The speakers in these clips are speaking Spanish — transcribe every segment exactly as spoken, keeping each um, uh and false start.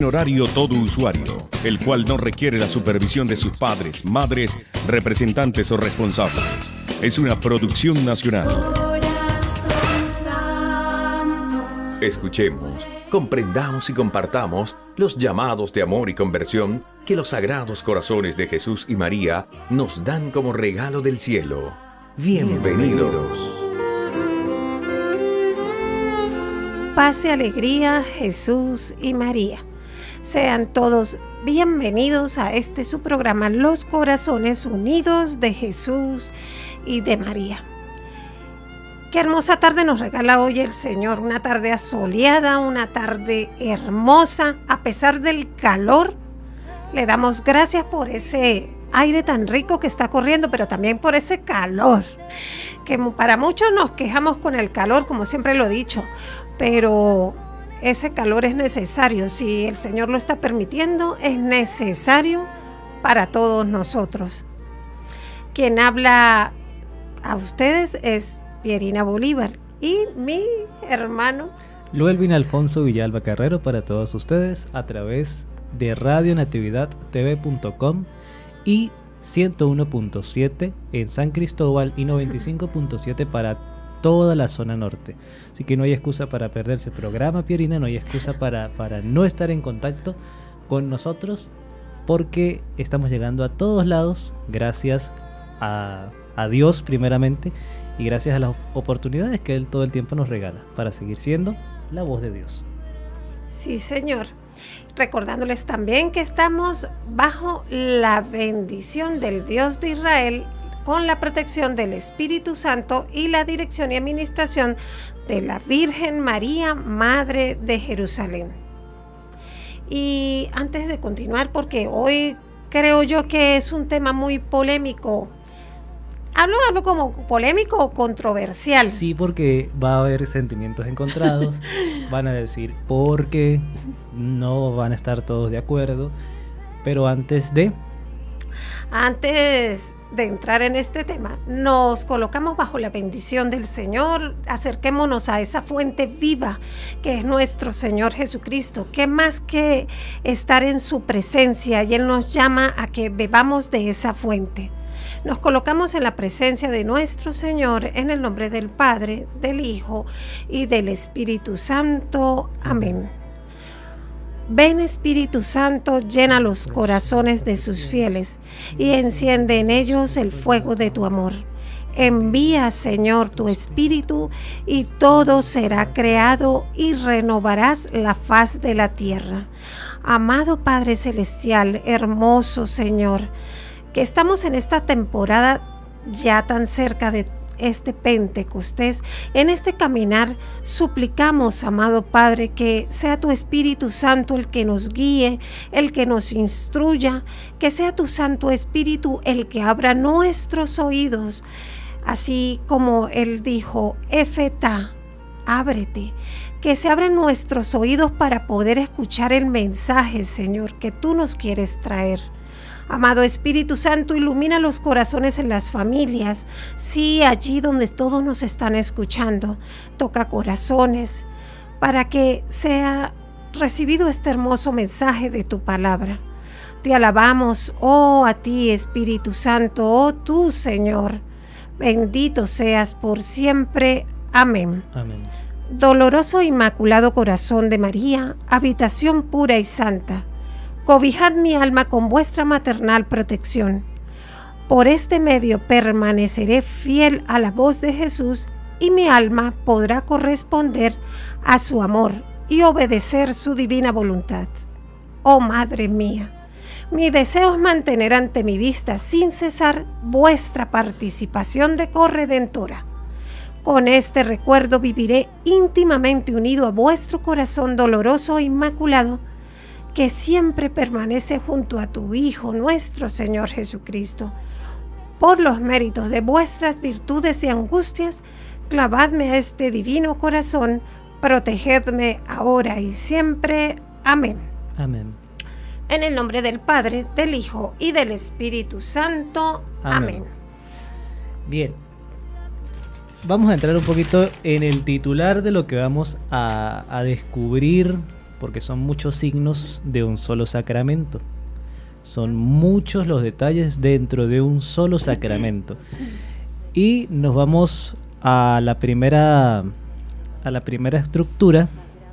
Horario todo usuario, el cual no requiere la supervisión de sus padres, madres, representantes o responsables. Es una producción nacional. Escuchemos, comprendamos y compartamos los llamados de amor y conversión que los sagrados corazones de Jesús y María nos dan como regalo del cielo. Bienvenidos. Paz y alegría, Jesús y María. Sean todos bienvenidos a este su programa, Los Corazones Unidos de Jesús y de María. Qué hermosa tarde nos regala hoy el Señor, una tarde asoleada, una tarde hermosa, a pesar del calor. Le damos gracias por ese aire tan rico que está corriendo, pero también por ese calor, que para muchos nos quejamos con el calor, como siempre lo he dicho, pero ese calor es necesario. Si el Señor lo está permitiendo, es necesario para todos nosotros. Quien habla a ustedes es Pierina Bolívar y mi hermano Luelvin Alfonso Villalba Carrero, para todos ustedes a través de radio natividad t v punto com y ciento uno punto siete en San Cristóbal y noventa y cinco punto siete para toda la zona norte. Así que no hay excusa para perderse el programa, Pierina, no hay excusa para, para no estar en contacto con nosotros, porque estamos llegando a todos lados gracias a, a Dios primeramente, y gracias a las oportunidades que Él todo el tiempo nos regala para seguir siendo la voz de Dios. Sí, Señor. Recordándoles también que estamos bajo la bendición del Dios de Israel, con la protección del Espíritu Santo y la dirección y administración de la Virgen María, Madre de Jerusalén. Y antes de continuar, porque hoy creo yo que es un tema muy polémico, hablo, hablo como polémico o controversial. Sí, porque va a haber sentimientos encontrados, van a decir por qué, no van a estar todos de acuerdo, pero antes de... Antes de entrar en este tema, nos colocamos bajo la bendición del Señor, acerquémonos a esa fuente viva que es nuestro Señor Jesucristo, que más que estar en su presencia, y Él nos llama a que bebamos de esa fuente. Nos colocamos en la presencia de nuestro Señor, en el nombre del Padre, del Hijo y del Espíritu Santo. Amén. Ven, Espíritu Santo, llena los corazones de sus fieles y enciende en ellos el fuego de tu amor. Envía, Señor, tu Espíritu y todo será creado y renovarás la faz de la tierra. Amado Padre Celestial, hermoso Señor, que estamos en esta temporada ya tan cerca de este Pentecostés, en este caminar, suplicamos, amado Padre, que sea tu Espíritu Santo el que nos guíe, el que nos instruya, que sea tu Santo Espíritu el que abra nuestros oídos, así como Él dijo, Efetá, ábrete, que se abran nuestros oídos para poder escuchar el mensaje, Señor, que tú nos quieres traer. Amado Espíritu Santo, ilumina los corazones en las familias, sí, allí donde todos nos están escuchando. Toca corazones para que sea recibido este hermoso mensaje de tu palabra. Te alabamos, oh a ti Espíritu Santo, oh tú Señor. Bendito seas por siempre. Amén. Amén. Doloroso e inmaculado corazón de María, habitación pura y santa, cobijad mi alma con vuestra maternal protección. Por este medio permaneceré fiel a la voz de Jesús y mi alma podrá corresponder a su amor y obedecer su divina voluntad. Oh Madre mía, mi deseo es mantener ante mi vista sin cesar vuestra participación de corredentora. Con este recuerdo viviré íntimamente unido a vuestro corazón doloroso e inmaculado, que siempre permanece junto a tu Hijo, nuestro Señor Jesucristo. Por los méritos de vuestras virtudes y angustias, clavadme a este divino corazón, protegedme ahora y siempre. Amén. Amén. En el nombre del Padre, del Hijo y del Espíritu Santo. Amén. Amén. Bien. Vamos a entrar un poquito en el titular de lo que vamos a, a descubrir porque son muchos signos de un solo sacramento. Son muchos los detalles dentro de un solo sacramento. Y nos vamos a la primera, a la primera estructura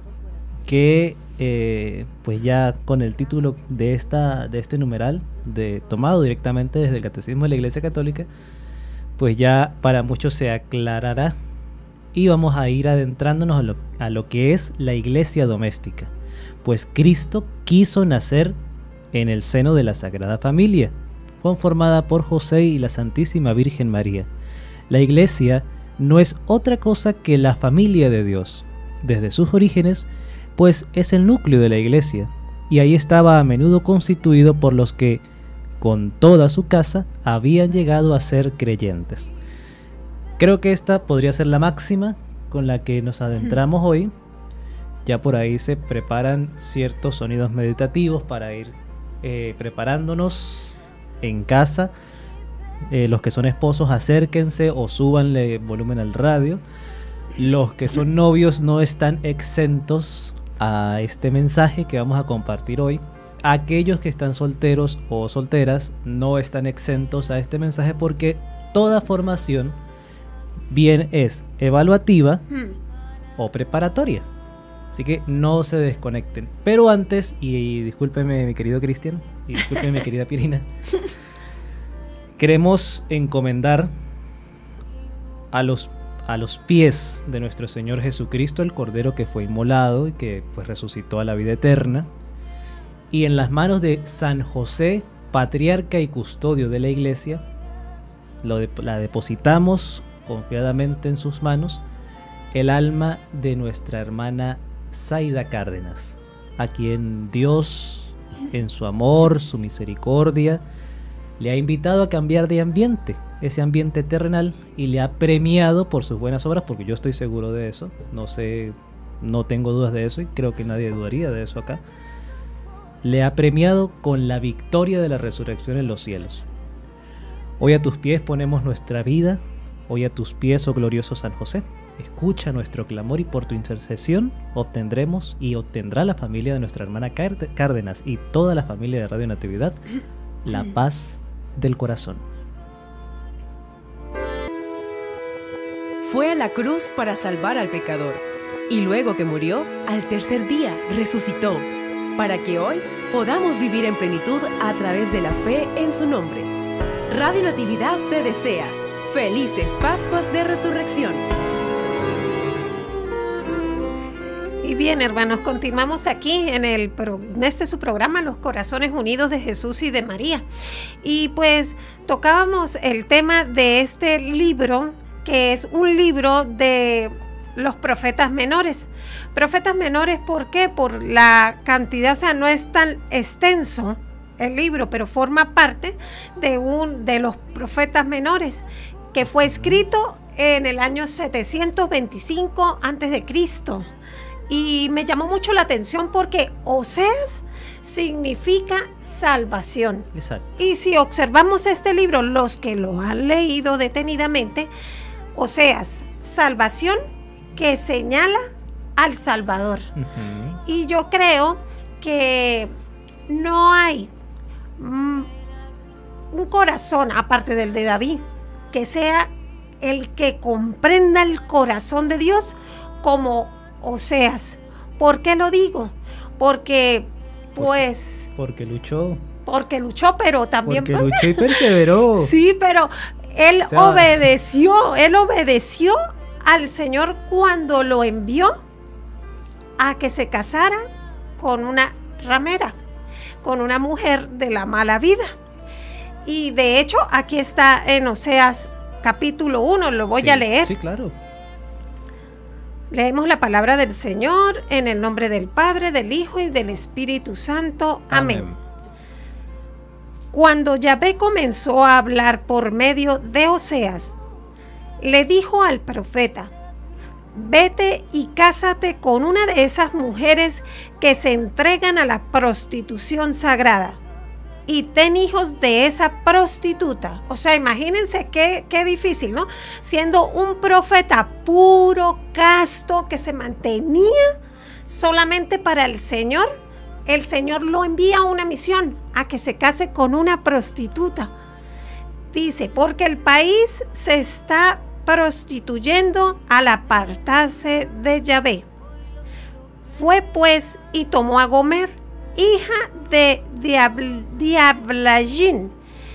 que eh, pues ya con el título de, esta, de este numeral, de, tomado directamente desde el Catecismo de la Iglesia Católica, pues ya para muchos se aclarará y vamos a ir adentrándonos a lo, a lo que es la iglesia doméstica. Pues Cristo quiso nacer en el seno de la Sagrada Familia, conformada por José y la Santísima Virgen María. La iglesia no es otra cosa que la familia de Dios, desde sus orígenes, pues es el núcleo de la iglesia, y ahí estaba a menudo constituido por los que, con toda su casa, habían llegado a ser creyentes. Creo que esta podría ser la máxima con la que nos adentramos hoy. Ya por ahí se preparan ciertos sonidos meditativos para ir eh, preparándonos en casa. Eh, los que son esposos, acérquense o súbanle volumen al radio. Los que son novios no están exentos a este mensaje que vamos a compartir hoy. Aquellos que están solteros o solteras no están exentos a este mensaje, porque toda formación bien es evaluativa hmm. o preparatoria. Así que no se desconecten. Pero antes, y, y discúlpeme mi querido Cristian, y discúlpeme mi querida Pirina, queremos encomendar a los, a los pies de nuestro Señor Jesucristo, el Cordero que fue inmolado y que pues resucitó a la vida eterna, y en las manos de San José, patriarca y custodio de la Iglesia, lo de, la depositamos confiadamente en sus manos, el alma de nuestra hermana Zaida Cárdenas, a quien Dios, en su amor, su misericordia, le ha invitado a cambiar de ambiente, ese ambiente terrenal, y le ha premiado por sus buenas obras, porque yo estoy seguro de eso, no sé, no tengo dudas de eso, y creo que nadie dudaría de eso acá. Le ha premiado con la victoria de la resurrección en los cielos. Hoy a tus pies ponemos nuestra vida, hoy a tus pies, oh glorioso San José. Escucha nuestro clamor y por tu intercesión obtendremos y obtendrá la familia de nuestra hermana Cárdenas y toda la familia de Radio Natividad la paz del corazón. Fue a la cruz para salvar al pecador, y luego que murió, al tercer día resucitó, para que hoy podamos vivir en plenitud a través de la fe en su nombre. Radio Natividad te desea felices Pascuas de Resurrección. Y bien, hermanos, continuamos aquí en, el, en este su programa, Los Corazones Unidos de Jesús y de María. Y pues tocábamos el tema de este libro, que es un libro de los profetas menores. Profetas menores, ¿por qué? Por la cantidad, o sea, no es tan extenso el libro, pero forma parte de, un, de los profetas menores, que fue escrito en el año setecientos veinticinco antes de Cristo. Y me llamó mucho la atención porque Oseas significa salvación. Exacto. Y si observamos este libro, los que lo han leído detenidamente, Oseas, salvación que señala al Salvador. Uh-huh. Y yo creo que no hay mm, un corazón, aparte del de David, que sea el que comprenda el corazón de Dios como Oseas. ¿Por qué lo digo? Porque, pues... Porque, porque luchó. Porque luchó, pero también... Porque luchó y perseveró. Sí, pero él o sea, obedeció, él obedeció al Señor cuando lo envió a que se casara con una ramera, con una mujer de la mala vida. Y de hecho, aquí está en Oseas capítulo uno, lo voy sí, a leer. Sí, claro. Leemos la palabra del Señor en el nombre del Padre, del Hijo y del Espíritu Santo. Amén. Amén. Cuando Yahvé comenzó a hablar por medio de Oseas, le dijo al profeta: vete y cásate con una de esas mujeres que se entregan a la prostitución sagrada y ten hijos de esa prostituta. O sea, imagínense qué, qué difícil, ¿no? Siendo un profeta puro, casto, que se mantenía solamente para el Señor, el Señor lo envía a una misión, a que se case con una prostituta. Dice, porque el país se está prostituyendo al apartarse de Yahvé. Fue pues y tomó a Gomer, hija de Diabl- Diablagín.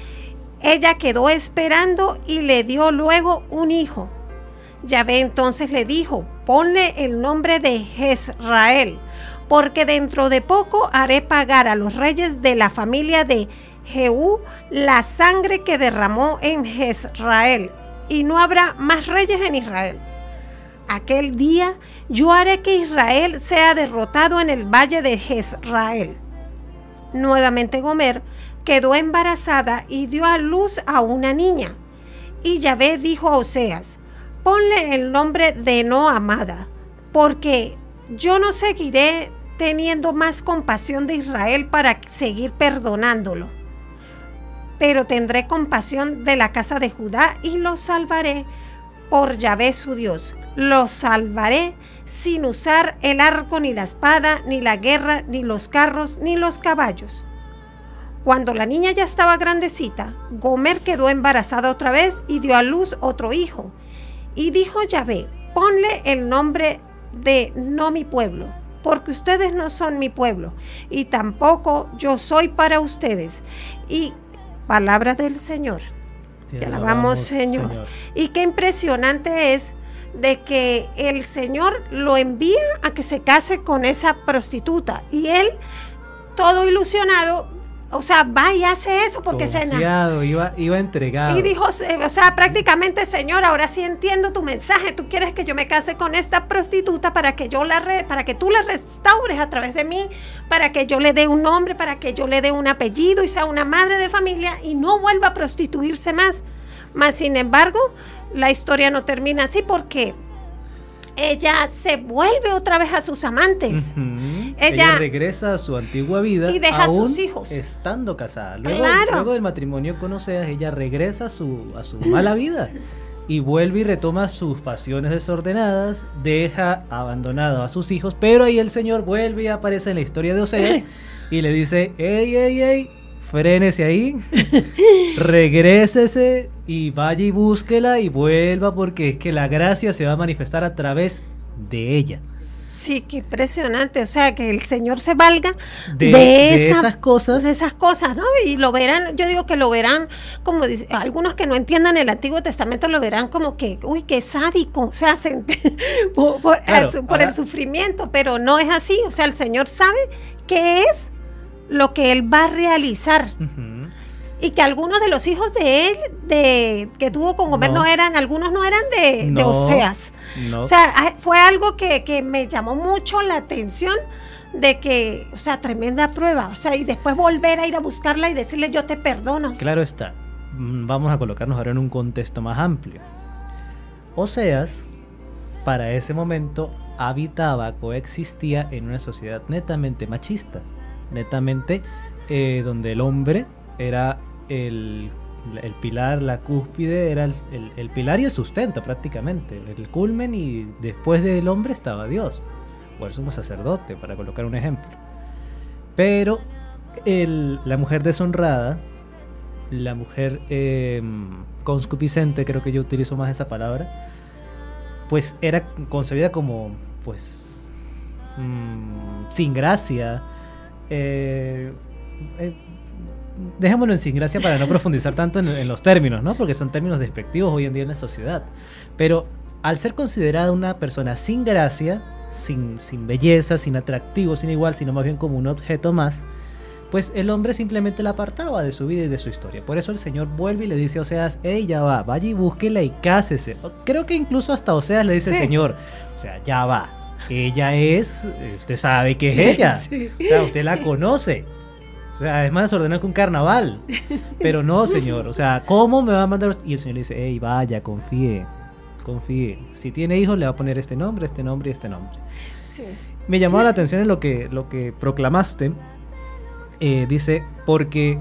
Ella quedó esperando y le dio luego un hijo. Yahvé entonces le dijo, ponle el nombre de Jezrael, porque dentro de poco haré pagar a los reyes de la familia de Jehú la sangre que derramó en Jezrael, y no habrá más reyes en Israel. Aquel día yo haré que Israel sea derrotado en el valle de Jezrael. Nuevamente Gomer quedó embarazada y dio a luz a una niña. Y Yahvé dijo a Oseas, ponle el nombre de no amada, porque yo no seguiré teniendo más compasión de Israel para seguir perdonándolo. Pero tendré compasión de la casa de Judá y los salvaré por Yahvé su Dios. Los salvaré sin usar el arco, ni la espada, ni la guerra, ni los carros, ni los caballos. Cuando la niña ya estaba grandecita, Gomer quedó embarazada otra vez y dio a luz otro hijo. Y dijo Yahvé, ponle el nombre de no mi pueblo, porque ustedes no son mi pueblo, y tampoco yo soy para ustedes. Y palabra del Señor. Te, Te alabamos, alabamos Señor. Señor. Y qué impresionante es de que el Señor lo envía a que se case con esa prostituta, y él, todo ilusionado, o sea, va y hace eso porque se enamoró. Iba, iba entregado. Y dijo, o sea, prácticamente, Señor, ahora sí entiendo tu mensaje. Tú quieres que yo me case con esta prostituta para que yo la re, para que tú la restaures a través de mí, para que yo le dé un nombre, para que yo le dé un apellido y sea una madre de familia y no vuelva a prostituirse más. Mas, sin embargo, la historia no termina así porque ella se vuelve otra vez a sus amantes. Uh-huh. ella, ella regresa a su antigua vida y deja aún a sus hijos estando casada. Luego, claro. luego del matrimonio con Oseas, ella regresa a su, a su mala vida y vuelve y retoma sus pasiones desordenadas, deja abandonado a sus hijos, pero ahí el Señor vuelve y aparece en la historia de Oseas y le dice, ey, ey, ey, frénese ahí, regrésese y vaya y búsquela y vuelva, porque es que la gracia se va a manifestar a través de ella. Sí, qué impresionante, o sea, que el Señor se valga de, de, de esa, esas cosas. De esas cosas, ¿no? Y lo verán, yo digo que lo verán, como dice, algunos que no entiendan el Antiguo Testamento lo verán como que, uy, qué sádico, o sea, se, por, por, claro, el, por ahora, el sufrimiento, pero no es así, o sea, el Señor sabe qué es lo que Él va a realizar. Uh-huh. Y que algunos de los hijos de él, de que tuvo con Gomer, no, no eran, algunos no eran de, no, de Oseas. No. O sea, fue algo que, que me llamó mucho la atención, de que, o sea, tremenda prueba. O sea, y después volver a ir a buscarla y decirle, yo te perdono. Claro está. Vamos a colocarnos ahora en un contexto más amplio. Oseas, para ese momento, habitaba, coexistía en una sociedad netamente machista. Netamente, eh, donde el hombre era el, el pilar, la cúspide, era el, el, el pilar y el sustento prácticamente, el culmen, y después del hombre estaba Dios, o el sumo sacerdote, para colocar un ejemplo. Pero el, la mujer deshonrada, la mujer eh, concupiscente, creo que yo utilizo más esa palabra, pues era concebida como, pues, mmm, sin gracia, eh, eh, dejémoslo en sin gracia para no profundizar tanto en, en los términos, ¿no? Porque son términos despectivos hoy en día en la sociedad. Pero al ser considerada una persona sin gracia, sin, sin belleza, sin atractivo, sin igual, sino más bien como un objeto más, pues el hombre simplemente la apartaba de su vida y de su historia. Por eso el Señor vuelve y le dice a Oseas, hey, ya va, vaya y búsquela y cásese. Creo que incluso hasta Oseas le dice, sí, Señor, o sea, ya va, ella es, usted sabe que es ella, sí, o sea, usted la conoce. O sea, es más desordenado que un carnaval. Pero no, Señor. O sea, ¿cómo me va a mandar? Y el Señor le dice, hey, vaya, confíe. Confíe. Si tiene hijos, le va a poner este nombre, este nombre y este nombre. Sí. Me llamó la atención en lo que, lo que proclamaste. Eh, dice, porque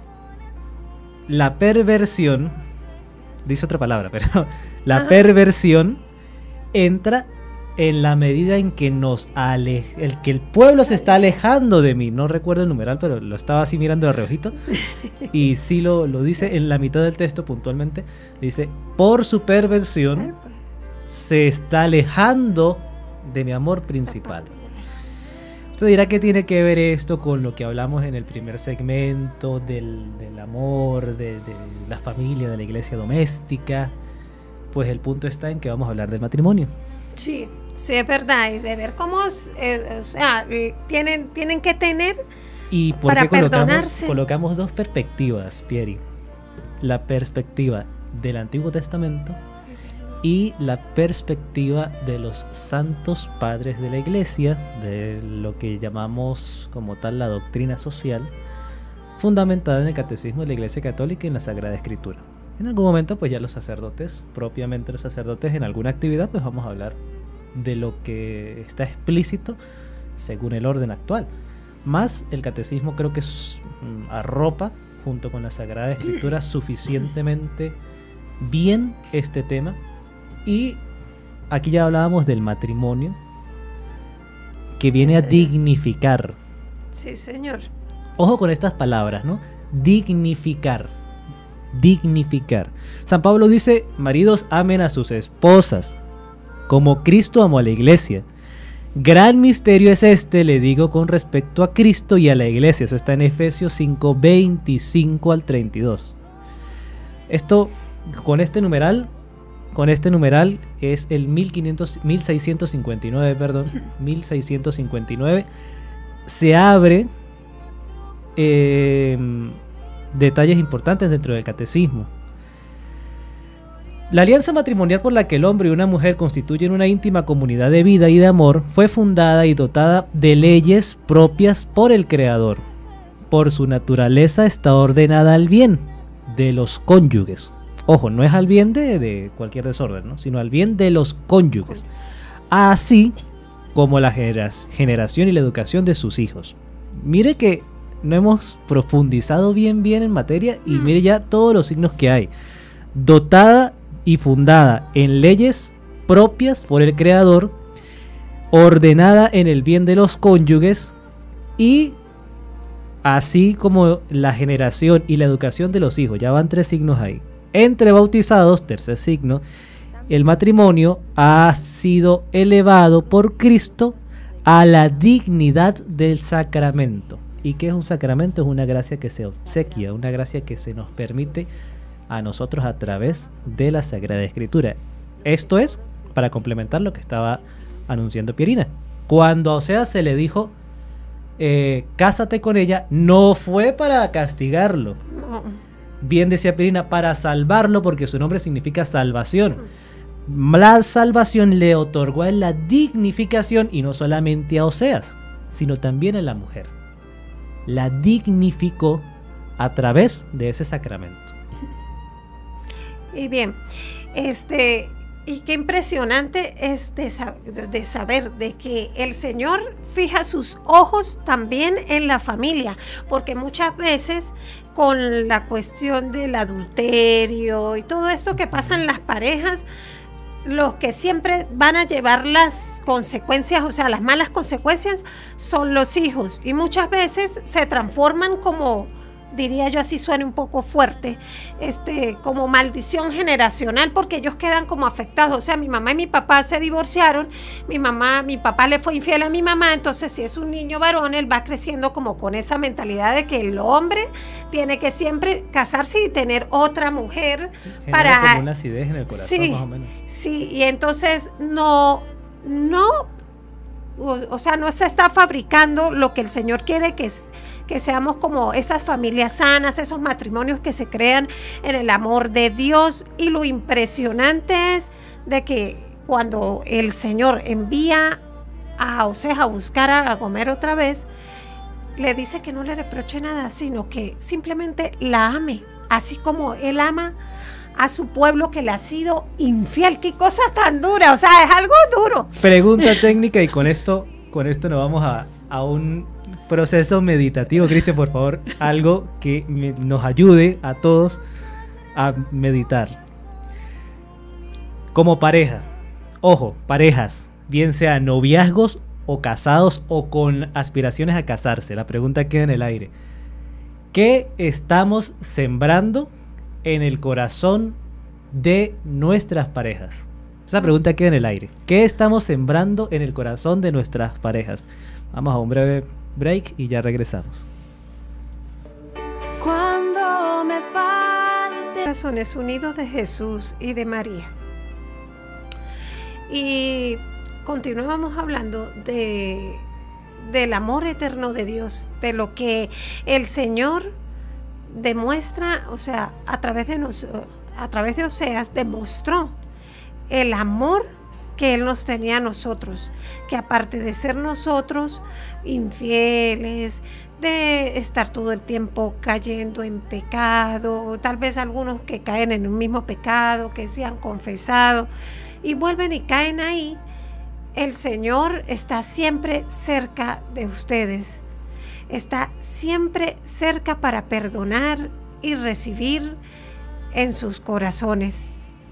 la perversión, dice otra palabra, pero la Ajá. perversión entra en la medida en que nos ale el que el pueblo se está alejando de mí. No recuerdo el numeral, pero lo estaba así mirando de reojito. Y sí lo, lo dice en la mitad del texto puntualmente. Dice, por su perversión se está alejando de mi amor principal. Usted dirá que tiene que ver esto con lo que hablamos en el primer segmento del, del amor, de, de la familia, de la iglesia doméstica. Pues el punto está en que vamos a hablar del matrimonio. Sí, sí, es verdad, y de ver cómo, eh, o sea, tienen, tienen que tener ¿Y por para qué colocamos, perdonarse? colocamos dos perspectivas, Pieri? La perspectiva del Antiguo Testamento y la perspectiva de los santos padres de la iglesia, de lo que llamamos como tal la doctrina social, fundamentada en el catecismo de la Iglesia Católica y en la Sagrada Escritura. En algún momento pues ya los sacerdotes, propiamente los sacerdotes en alguna actividad, pues vamos a hablar de lo que está explícito según el orden actual. Más el catecismo creo que es, mm, arropa junto con la Sagrada Escritura suficientemente bien este tema. Y aquí ya hablábamos del matrimonio, que viene Sí, a señor. dignificar. Sí, señor. Ojo con estas palabras, ¿no? Dignificar. Dignificar. San Pablo dice, maridos amen a sus esposas, como Cristo amó a la iglesia. Gran misterio es este, le digo, con respecto a Cristo y a la iglesia. Eso está en Efesios cinco, veinticinco al treinta y dos. Esto, con este numeral, con este numeral es el mil quinientos, mil seiscientos cincuenta y nueve, perdón, mil seiscientos cincuenta y nueve. Se abre eh, detalles importantes dentro del catecismo. La alianza matrimonial por la que el hombre y una mujer constituyen una íntima comunidad de vida y de amor fue fundada y dotada de leyes propias por el Creador. Por su naturaleza está ordenada al bien de los cónyuges. Ojo, no es al bien de, de cualquier desorden, ¿no? Sino al bien de los cónyuges. Así como la genera- generación y la educación de sus hijos. Mire que no hemos profundizado bien bien en materia y mire ya todos los signos que hay. Dotada y fundada en leyes propias por el Creador, ordenada en el bien de los cónyuges y así como la generación y la educación de los hijos. Ya van tres signos ahí. Entre bautizados, tercer signo, el matrimonio ha sido elevado por Cristo a la dignidad del sacramento. ¿Y qué es un sacramento? Es una gracia que se obsequia, una gracia que se nos permite a nosotros a través de la Sagrada Escritura. Esto es para complementar lo que estaba anunciando Pierina. Cuando a Oseas se le dijo, eh, cásate con ella, no fue para castigarlo. No. Bien decía Pierina, para salvarlo, porque su nombre significa salvación. La salvación le otorgó a él la dignificación, y no solamente a Oseas, sino también a la mujer. La dignificó a través de ese sacramento. Y bien, este, y qué impresionante es de, sa- de saber de que el Señor fija sus ojos también en la familia, porque muchas veces con la cuestión del adulterio y todo esto que pasa en las parejas, los que siempre van a llevar las consecuencias, o sea, las malas consecuencias, son los hijos, y muchas veces se transforman como, diría yo, así suena un poco fuerte, este, como maldición generacional, porque ellos quedan como afectados. O sea, mi mamá y mi papá se divorciaron, mi mamá, mi papá le fue infiel a mi mamá, entonces si es un niño varón, él va creciendo como con esa mentalidad de que el hombre tiene que siempre casarse y tener otra mujer. Genera para como una acidez en el corazón, sí, más o menos. Sí, y entonces no, no, o, o sea, no se está fabricando lo que el Señor quiere, que es que seamos como esas familias sanas, esos matrimonios que se crean en el amor de Dios. Y lo impresionante es de que cuando el Señor envía a Oseas a buscar a Gomer otra vez, le dice que no le reproche nada, sino que simplemente la ame, así como él ama a su pueblo que le ha sido infiel. Qué cosa tan dura, o sea, es algo duro. Pregunta técnica, y con esto, con esto nos vamos a, a un proceso meditativo. Cristian, por favor, algo que me- nos ayude a todos a meditar. Como pareja, ojo, parejas, bien sea noviazgos o casados o con aspiraciones a casarse. La pregunta queda en el aire. ¿Qué estamos sembrando en el corazón de nuestras parejas? Esa pregunta queda en el aire. ¿Qué estamos sembrando en el corazón de nuestras parejas? Vamos a un breve break y ya regresamos. Cuando me falte corazones unidos de Jesús y de María. Y continuamos hablando de del amor eterno de Dios, de lo que el Señor demuestra, o sea, a través de nos, a través de Oseas demostró el amor que Él nos tenía a nosotros, que aparte de ser nosotros infieles, de estar todo el tiempo cayendo en pecado, tal vez algunos que caen en un mismo pecado, que se han confesado y vuelven y caen ahí, el Señor está siempre cerca de ustedes, está siempre cerca para perdonar y recibir en sus corazones.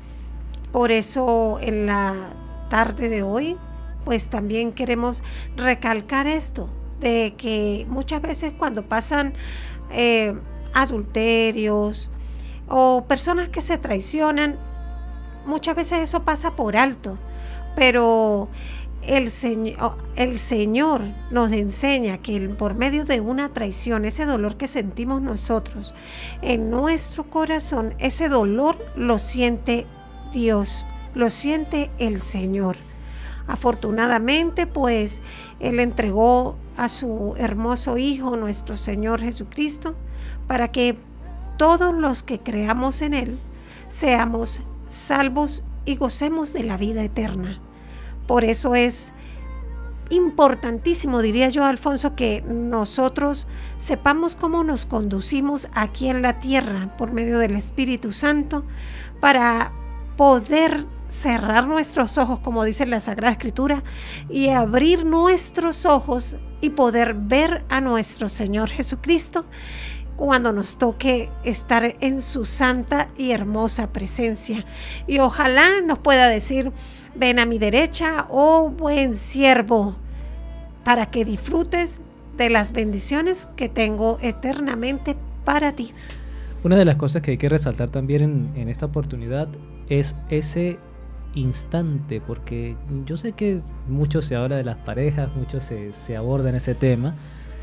Por eso en la tarde de hoy, pues también queremos recalcar esto, de que muchas veces cuando pasan eh, adulterios o personas que se traicionan, muchas veces eso pasa por alto, pero el Señor, el Señor nos enseña que por medio de una traición, ese dolor que sentimos nosotros en nuestro corazón, ese dolor lo siente Dios, lo siente el Señor. Afortunadamente, pues, Él entregó a su hermoso Hijo, nuestro Señor Jesucristo, para que todos los que creamos en Él seamos salvos y gocemos de la vida eterna. Por eso es importantísimo, diría yo, Alfonso, que nosotros sepamos cómo nos conducimos aquí en la tierra por medio del Espíritu Santo para poder cerrar nuestros ojos, como dice la Sagrada Escritura, y abrir nuestros ojos y poder ver a nuestro Señor Jesucristo cuando nos toque estar en su santa y hermosa presencia. Y ojalá nos pueda decir: ven a mi derecha, oh buen siervo, para que disfrutes de las bendiciones que tengo eternamente para ti. Una de las cosas que hay que resaltar también en, en esta oportunidad es ese instante, porque yo sé que mucho se habla de las parejas, mucho se, se aborda en ese tema,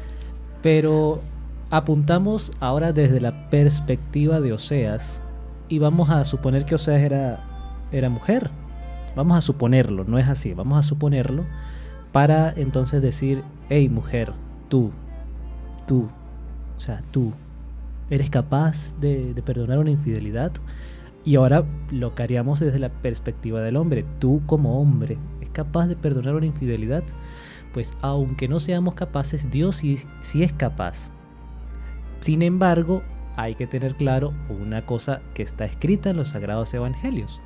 pero apuntamos ahora desde la perspectiva de Oseas y vamos a suponer que Oseas era, era mujer. Vamos a suponerlo, no es así, vamos a suponerlo para entonces decir: hey mujer, tú, tú, o sea, tú, ¿eres capaz de, de perdonar una infidelidad? Y ahora lo que haríamos desde la perspectiva del hombre: tú como hombre, ¿es capaz de perdonar una infidelidad? Pues aunque no seamos capaces, Dios sí, sí es capaz. Sin embargo, hay que tener claro una cosa que está escrita en los Sagrados Evangelios.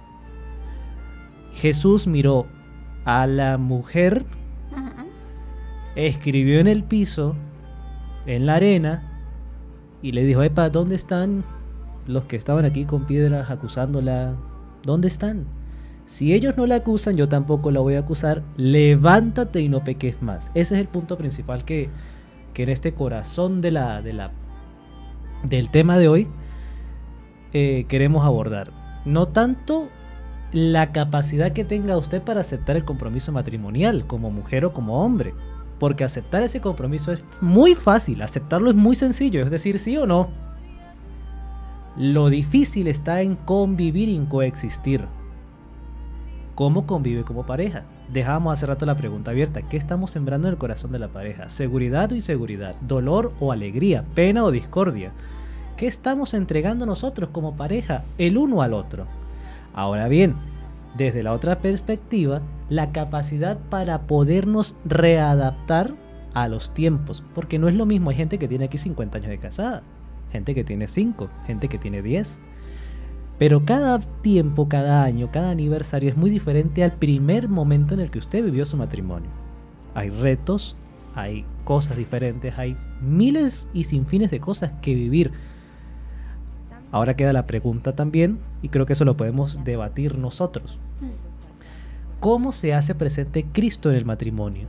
Jesús miró a la mujer, uh-huh. escribió en el piso, en la arena, y le dijo: epa, ¿dónde están los que estaban aquí con piedras acusándola? ¿Dónde están? Si ellos no la acusan, yo tampoco la voy a acusar. Levántate y no peques más. Ese es el punto principal que, que en este corazón de la, de la, del tema de hoy eh, queremos abordar. No tanto la capacidad que tenga usted para aceptar el compromiso matrimonial como mujer o como hombre, porque aceptar ese compromiso es muy fácil, aceptarlo es muy sencillo, es decir, sí o no. Lo difícil está en convivir y en coexistir. ¿Cómo convive como pareja? Dejamos hace rato la pregunta abierta: ¿qué estamos sembrando en el corazón de la pareja? ¿Seguridad o inseguridad? ¿Dolor o alegría? ¿Pena o discordia? ¿Qué estamos entregando nosotros como pareja el uno al otro? Ahora bien, desde la otra perspectiva, la capacidad para podernos readaptar a los tiempos, porque no es lo mismo. Hay gente que tiene aquí cincuenta años de casada, gente que tiene cinco, gente que tiene diez, pero cada tiempo, cada año, cada aniversario es muy diferente al primer momento en el que usted vivió su matrimonio. Hay retos, hay cosas diferentes, hay miles y sin fines de cosas que vivir. Ahora queda la pregunta también, y creo que eso lo podemos debatir nosotros. ¿cómo se hace presente Cristo en el matrimonio?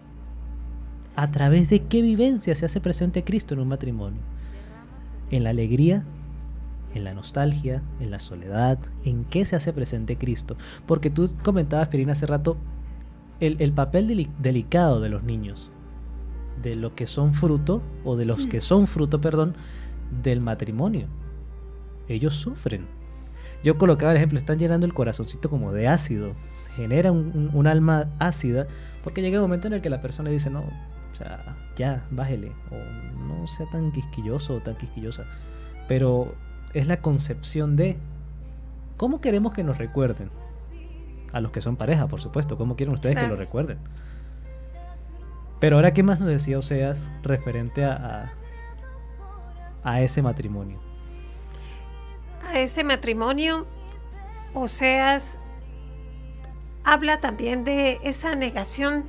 ¿A través de qué vivencia se hace presente Cristo en un matrimonio? ¿En la alegría? ¿En la nostalgia? ¿En la soledad? ¿En qué se hace presente Cristo? Porque tú comentabas, Pirina, hace rato, el, el papel deli- delicado de los niños, de lo que son fruto, o de los que son fruto, perdón, del matrimonio. Ellos sufren. Yo colocaba el ejemplo, están llenando el corazoncito como de ácido, se genera un, un, un alma ácida, porque llega el momento en el que la persona dice, no, o sea, ya, bájele, o no sea tan quisquilloso o tan quisquillosa. Pero es la concepción de cómo queremos que nos recuerden. A los que son pareja, por supuesto, cómo quieren ustedes claro. que lo recuerden. Pero ahora, ¿qué más nos decía Oseas referente a, a, a ese matrimonio? A ese matrimonio, Oseas habla también de esa negación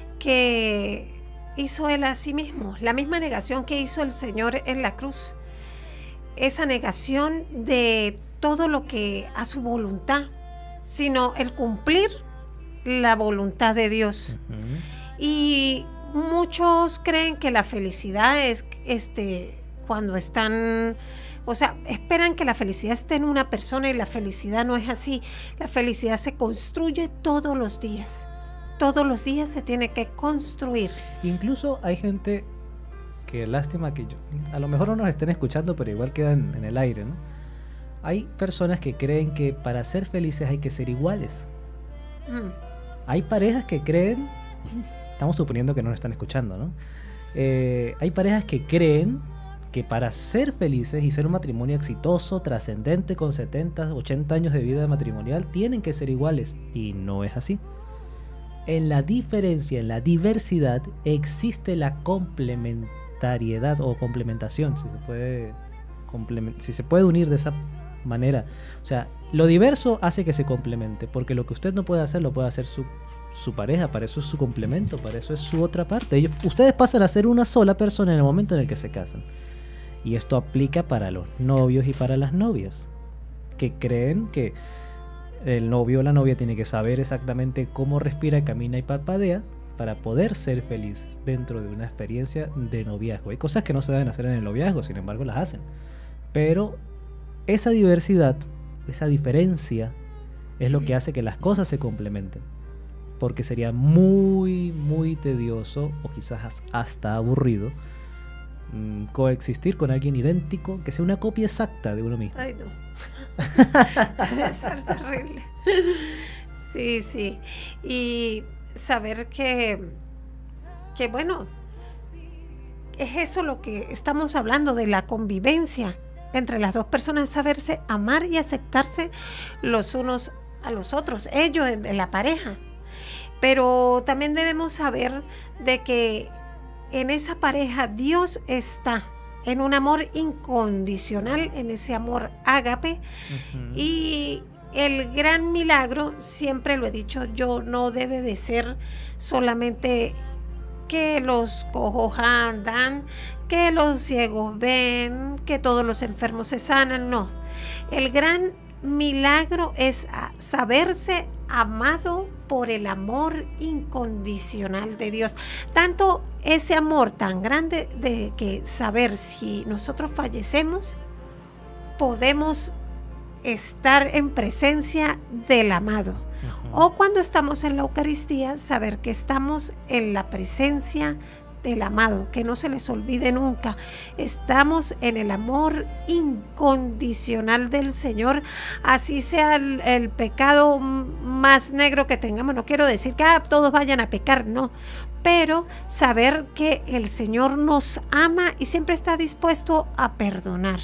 que hizo él a sí mismo, la misma negación que hizo el Señor en la cruz, esa negación de todo lo que a su voluntad, sino el cumplir la voluntad de Dios. Uh-huh. Y muchos creen que la felicidad es este cuando están, o sea, esperan que la felicidad esté en una persona, y la felicidad no es así. La felicidad se construye todos los días. Todos los días se tiene que construir. Incluso hay gente que, lástima que yo, a lo mejor no nos estén escuchando, pero igual quedan en el aire, ¿no? Hay personas que creen que para ser felices hay que ser iguales. Mm. Hay parejas que creen, estamos suponiendo que no nos están escuchando, ¿no? Eh, hay parejas que creen que para ser felices y ser un matrimonio exitoso, trascendente, con setenta, ochenta años de vida matrimonial, tienen que ser iguales. Y no es así. En la diferencia, en la diversidad, existe la complementariedad o complementación, si se puede, complement- si se puede unir de esa manera. O sea, lo diverso hace que se complemente, porque lo que usted no puede hacer, lo puede hacer su, su pareja. Para eso es su complemento, para eso es su otra parte. Ellos, ustedes pasan a ser una sola persona en el momento en el que se casan. Y esto aplica para los novios y para las novias, que creen que el novio o la novia tiene que saber exactamente cómo respira, camina y parpadea para poder ser feliz dentro de una experiencia de noviazgo. Hay cosas que no se deben hacer en el noviazgo, sin embargo las hacen. Pero esa diversidad, esa diferencia, es lo que hace que las cosas se complementen. Porque sería muy, muy tedioso, o quizás hasta aburrido, mmm, coexistir con alguien idéntico, que sea una copia exacta de uno mismo. Ay, no. Debe ser terrible. Sí, sí. Y saber que, que bueno, es eso lo que estamos hablando, de la convivencia entre las dos personas, saberse amar y aceptarse los unos a los otros, ellos de la pareja. Pero también debemos saber de que en esa pareja Dios está en un amor incondicional, en ese amor ágape. Uh-huh. Y el gran milagro, siempre lo he dicho yo, no debe de ser solamente que los cojos andan, que los ciegos ven, que todos los enfermos se sanan. No, el gran milagro es saberse amado por el amor incondicional de Dios. Tanto ese amor tan grande de que saber si nosotros fallecemos, podemos estar en presencia del amado. Uh-huh. O cuando estamos en la Eucaristía, saber que estamos en la presencia del amado, que no se les olvide nunca. Estamos en el amor incondicional del Señor, así sea el, el pecado más negro que tengamos. No quiero decir que ah, todos vayan a pecar, no, pero saber que el Señor nos ama y siempre está dispuesto a perdonar.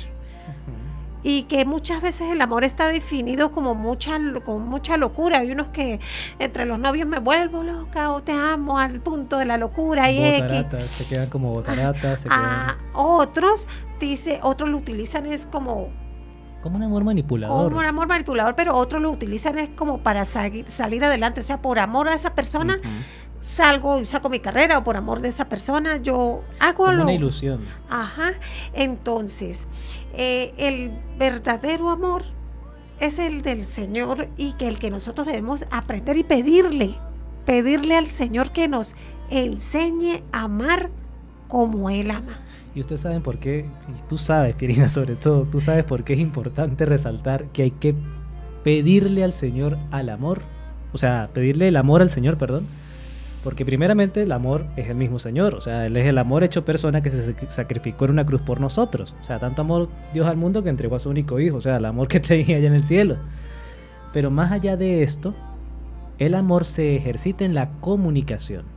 Y que muchas veces el amor está definido como mucha, con mucha locura. Hay unos que entre los novios me vuelvo loca o te amo al punto de la locura y botaratas, se quedan como botaratas. Se a, quedan... Otros, dice, otros lo utilizan es como... Como un amor manipulador. Como un amor manipulador, pero otros lo utilizan es como para salir, salir adelante. O sea, por amor a esa persona... Uh-huh. Salgo y saco mi carrera, o por amor de esa persona yo hago como lo... una ilusión. Ajá. Entonces, eh, el verdadero amor es el del Señor y que el que nosotros debemos aprender y pedirle, pedirle al Señor que nos enseñe a amar como Él ama. Y ustedes saben por qué, y tú sabes, Pirina, sobre todo, tú sabes por qué es importante resaltar que hay que pedirle al Señor al amor, o sea, pedirle el amor al Señor, perdón, porque primeramente el amor es el mismo Señor, o sea, Él es el amor hecho persona que se sacrificó en una cruz por nosotros, o sea, tanto amor Dios al mundo que entregó a su único hijo, o sea, el amor que tenía allá en el cielo. Pero más allá de esto, el amor se ejercita en la comunicación.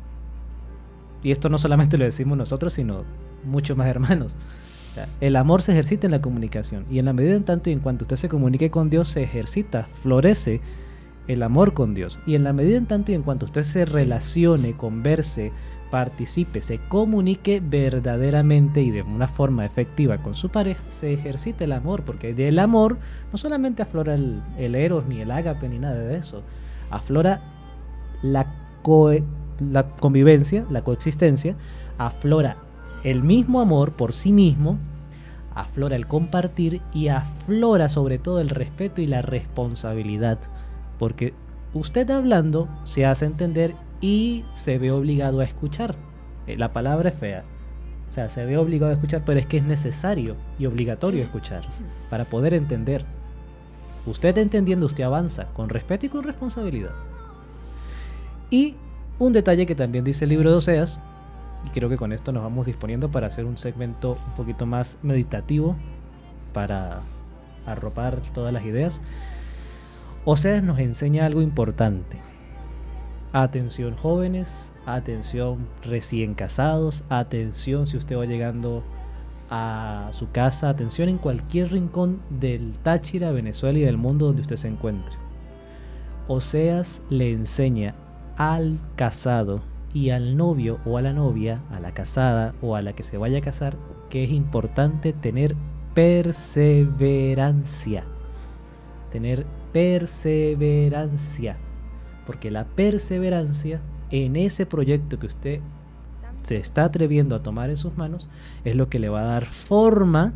Y esto no solamente lo decimos nosotros, sino muchos más hermanos. O sea, el amor se ejercita en la comunicación. Y en la medida en tanto y en cuanto usted se comunique con Dios, se ejercita, florece el amor con Dios. Y en la medida en tanto y en cuanto usted se relacione, converse, participe, se comunique verdaderamente y de una forma efectiva con su pareja, se ejercita el amor. Porque del amor no solamente aflora el, el eros, ni el ágape, ni nada de eso. Aflora la coe la convivencia, la coexistencia, aflora el mismo amor por sí mismo, aflora el compartir y aflora sobre todo el respeto y la responsabilidad, porque usted hablando se hace entender y se ve obligado a escuchar. La palabra es fea, o sea, se ve obligado a escuchar, pero es que es necesario y obligatorio escuchar para poder entender. Usted entendiendo, usted avanza con respeto y con responsabilidad. Y un detalle que también dice el libro de Oseas, y creo que con esto nos vamos disponiendo para hacer un segmento un poquito más meditativo para arropar todas las ideas. Oseas nos enseña algo importante. Atención jóvenes, atención recién casados, atención si usted va llegando a su casa, atención en cualquier rincón del Táchira, Venezuela y del mundo donde usted se encuentre. Oseas le enseña al casado y al novio o a la novia, a la casada o a la que se vaya a casar, que es importante tener perseverancia. Tener perseverancia. Porque la perseverancia en ese proyecto que usted se está atreviendo a tomar en sus manos es lo que le va a dar forma,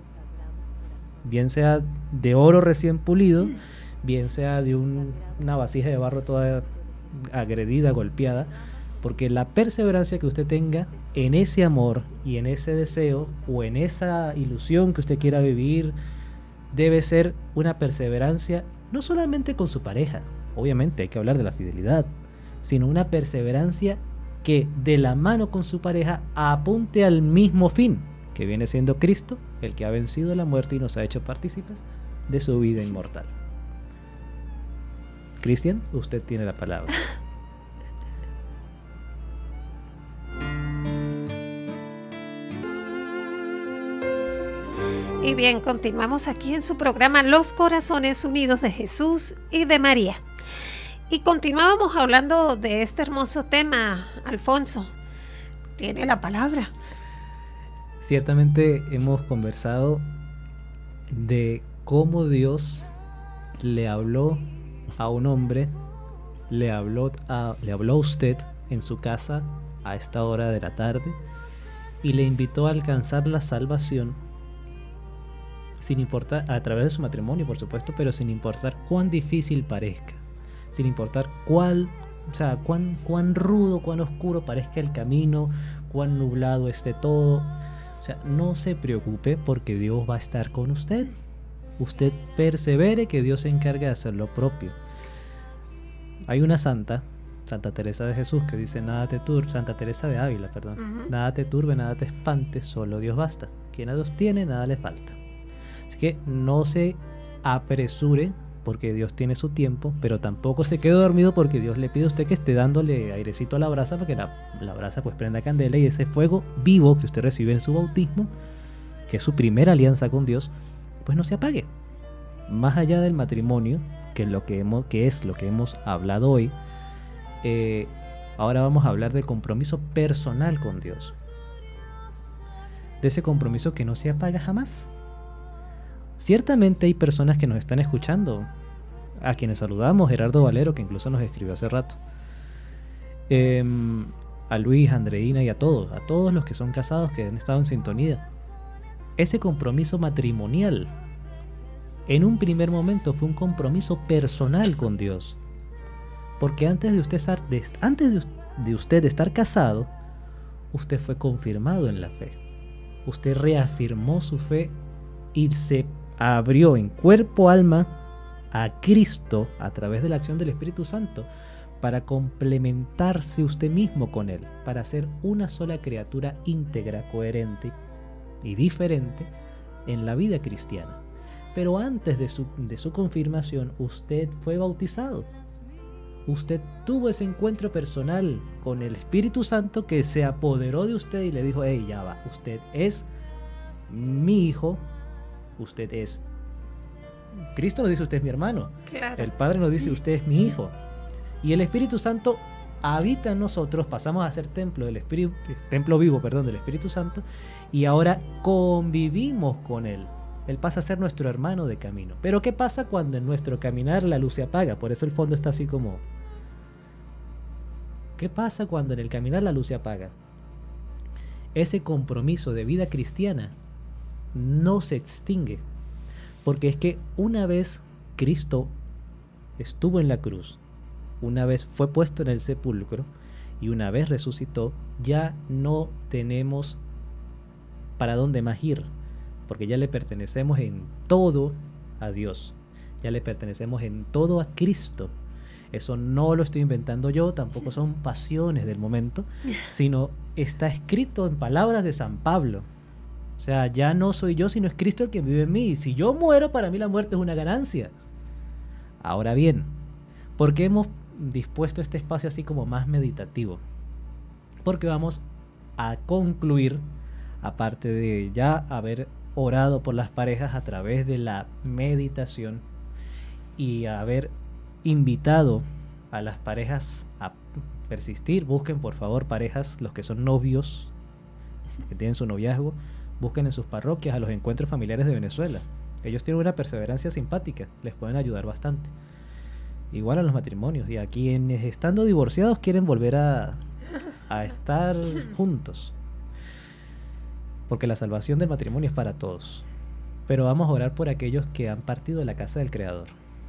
bien sea de oro recién pulido, bien sea de un, una vasija de barro toda agredida, golpeada, porque la perseverancia que usted tenga en ese amor y en ese deseo o en esa ilusión que usted quiera vivir debe ser una perseverancia no solamente con su pareja, obviamente hay que hablar de la fidelidad, sino una perseverancia que de la mano con su pareja apunte al mismo fin, que viene siendo Cristo, el que ha vencido la muerte y nos ha hecho partícipes de su vida inmortal. Cristian, usted tiene la palabra. Y bien, continuamos aquí en su programa Los Corazones Unidos de Jesús y de María. Y continuábamos hablando de este hermoso tema, Alfonso. Tiene la palabra. Ciertamente hemos conversado de cómo Dios le habló a un hombre, le habló a, le habló a usted en su casa a esta hora de la tarde y le invitó a alcanzar la salvación sin importar, a través de su matrimonio por supuesto, pero sin importar cuán difícil parezca, sin importar cuál, o sea, cuán, cuán rudo, cuán oscuro parezca el camino, cuán nublado esté todo. O sea, no se preocupe porque Dios va a estar con usted. Usted persevere que Dios se encarga de hacer lo propio. Hay una santa, Santa Teresa de Jesús, que dice: nada te turbe, Santa Teresa de Ávila, perdón, uh-huh. Nada te turbe, nada te espante, solo Dios basta. Quien a Dios tiene, nada le falta. Así que no se apresure porque Dios tiene su tiempo, pero tampoco se quede dormido porque Dios le pide a usted que esté dándole airecito a la brasa, porque la, la brasa pues prenda candela y ese fuego vivo que usted recibe en su bautismo, que es su primera alianza con Dios, pues no se apague. Más allá del matrimonio, que es lo que hemos, que es lo que hemos hablado hoy, eh, ahora vamos a hablar del compromiso personal con Dios. De ese compromiso que no se apaga jamás. Ciertamente hay personas que nos están escuchando, a quienes saludamos, Gerardo Valero, que incluso nos escribió hace rato, eh, a Luis, a Andreina y a todos, a todos los que son casados que han estado en sintonía. Ese compromiso matrimonial en un primer momento fue un compromiso personal con Dios. Porque antes de usted estar, de, antes de, de usted estar casado, usted fue confirmado en la fe. Usted reafirmó su fe y se abrió en cuerpo, alma a Cristo a través de la acción del Espíritu Santo para complementarse usted mismo con Él, para ser una sola criatura íntegra, coherente y diferente en la vida cristiana. Pero antes de su, de su confirmación, usted fue bautizado. Usted tuvo ese encuentro personal con el Espíritu Santo que se apoderó de usted y le dijo: hey, ya va, usted es mi hijo, usted es... Cristo nos dice: usted es mi hermano. Claro. El Padre nos dice: usted es mi hijo. Y el Espíritu Santo habita en nosotros, pasamos a ser templo del Espíritu, templo vivo, perdón, del Espíritu Santo, y ahora convivimos con Él. Él pasa a ser nuestro hermano de camino. Pero ¿qué pasa cuando en nuestro caminar la luz se apaga? Por eso el fondo está así como... ¿Qué pasa cuando en el caminar la luz se apaga? Ese compromiso de vida cristiana no se extingue. Porque es que una vez Cristo estuvo en la cruz, una vez fue puesto en el sepulcro y una vez resucitó, ya no tenemos para dónde más ir. Porque ya le pertenecemos en todo a Dios. Ya le pertenecemos en todo a Cristo. Eso no lo estoy inventando yo, tampoco son pasiones del momento, sino está escrito en palabras de San Pablo. O sea, ya no soy yo, sino es Cristo el que vive en mí. Y si yo muero, para mí la muerte es una ganancia. Ahora bien, ¿por qué hemos dispuesto este espacio así como más meditativo? Porque vamos a concluir, aparte de ya haber orado por las parejas a través de la meditación y haber invitado a las parejas a persistir. Busquen por favor parejas, los que son novios, que tienen su noviazgo, busquen en sus parroquias a los encuentros familiares de Venezuela. Ellos tienen una perseverancia simpática, les pueden ayudar bastante. Igual a los matrimonios, y a quienes estando divorciados quieren volver a, a estar juntos. Porque la salvación del matrimonio es para todos. Pero vamos a orar por aquellos que han partido de la casa del Creador.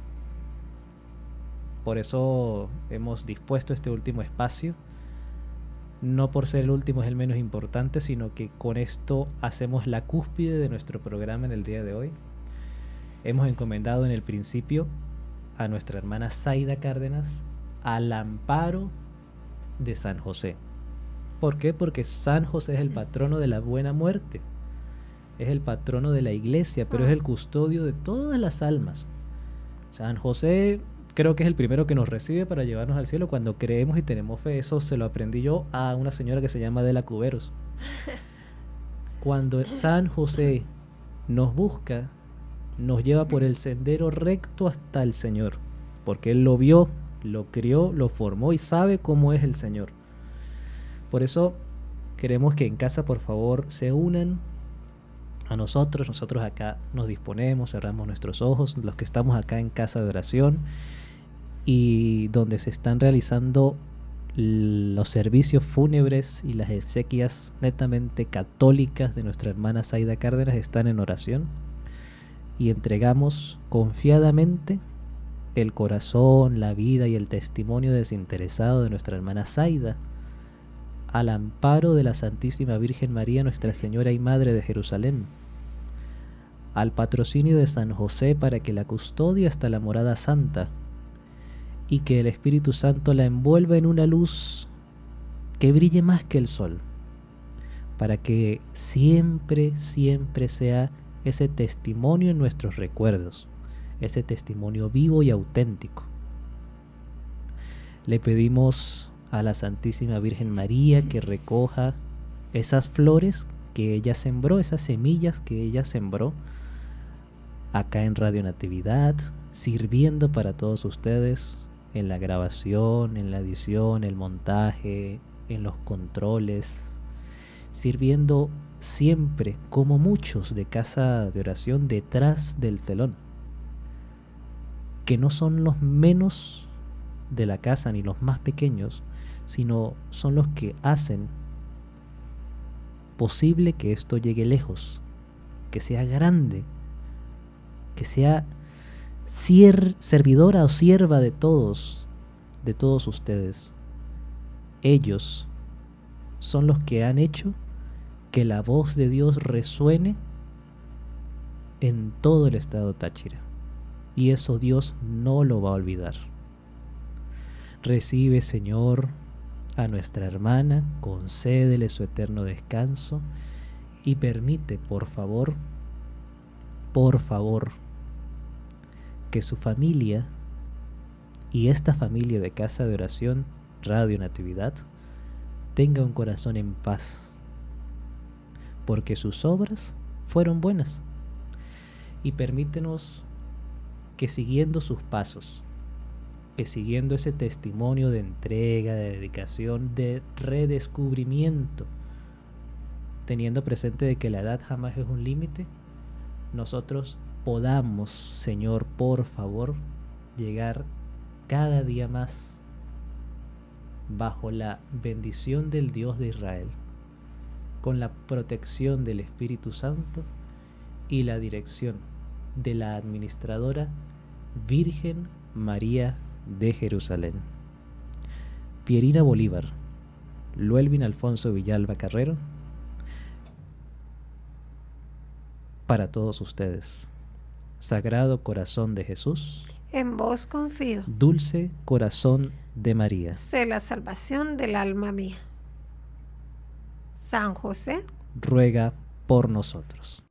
Por eso hemos dispuesto este último espacio. No por ser el último es el menos importante, sino que con esto hacemos la cúspide de nuestro programa en el día de hoy. Hemos encomendado en el principio a nuestra hermana Zaida Cárdenas al amparo de San José. ¿Por qué? Porque San José es el patrono de la buena muerte, es el patrono de la iglesia, pero es el custodio de todas las almas. San José creo que es el primero que nos recibe para llevarnos al cielo cuando creemos y tenemos fe. Eso se lo aprendí yo a una señora que se llama Adela Cuberos. Cuando San José nos busca, nos lleva por el sendero recto hasta el Señor, porque Él lo vio, lo crió, lo formó y sabe cómo es el Señor. Por eso queremos que en casa por favor se unan a nosotros. Nosotros acá nos disponemos, cerramos nuestros ojos, los que estamos acá en casa de oración y donde se están realizando los servicios fúnebres y las exequias netamente católicas de nuestra hermana Zaida Cárdenas, están en oración y entregamos confiadamente el corazón, la vida y el testimonio desinteresado de nuestra hermana Zaida al amparo de la Santísima Virgen María, Nuestra Señora y Madre de Jerusalén, al patrocinio de San José para que la custodie hasta la morada santa y que el Espíritu Santo la envuelva en una luz que brille más que el sol, para que siempre, siempre sea ese testimonio en nuestros recuerdos, ese testimonio vivo y auténtico. Le pedimos a la Santísima Virgen María que recoja esas flores que ella sembró, esas semillas que ella sembró acá en Radio Natividad, sirviendo para todos ustedes en la grabación, en la edición, el montaje, en los controles, sirviendo siempre, como muchos de casa de oración, detrás del telón, que no son los menos de la casa ni los más pequeños, sino son los que hacen posible que esto llegue lejos, que sea grande, que sea sier- servidora o sierva de todos, de todos ustedes. Ellos son los que han hecho que la voz de Dios resuene en todo el estado Táchira. Y eso Dios no lo va a olvidar. Recibe, Señor, a nuestra hermana, concédele su eterno descanso y permite, por favor, por favor, que su familia y esta familia de Casa de Oración, Radio Natividad, tenga un corazón en paz, porque sus obras fueron buenas. Y permítenos que siguiendo sus pasos, que siguiendo ese testimonio de entrega, de dedicación, de redescubrimiento, teniendo presente de que la edad jamás es un límite, nosotros podamos, Señor, por favor, llegar cada día más bajo la bendición del Dios de Israel, con la protección del Espíritu Santo y la dirección de la administradora Virgen María de Jerusalén. Pierina Bolívar, Luelvin Alfonso Villalba Carrero, para todos ustedes. Sagrado Corazón de Jesús, en vos confío. Dulce Corazón de María, Sé la salvación del alma mía. San José, ruega por nosotros.